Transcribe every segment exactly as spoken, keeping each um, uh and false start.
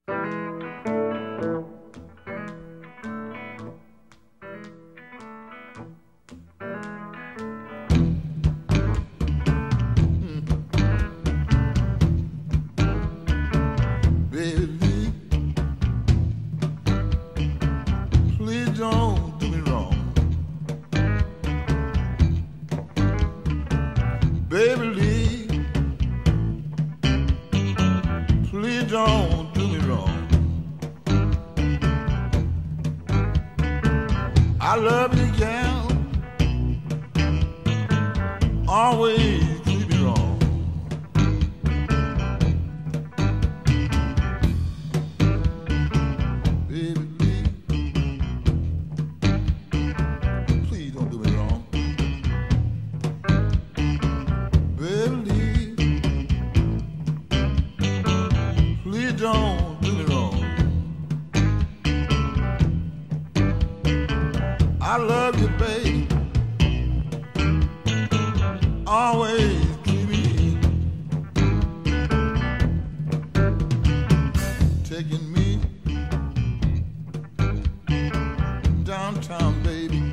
Baby Lee, please don't do me wrong. I love you, gal, always treat me wrong. Baby Lee, please don't do me wrong. Don't do me wrong. I love you, babe. Always keep me. Taking me downtown, baby.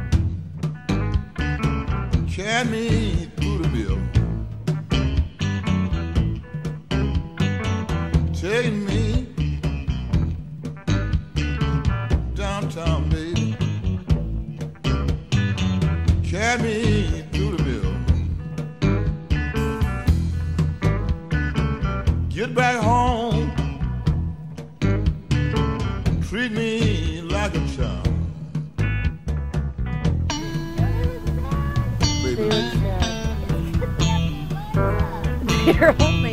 Carry me through the bill. Taking me downtown, baby. Carry me through the mill. Get back home. Treat me like a child. Baby. You're only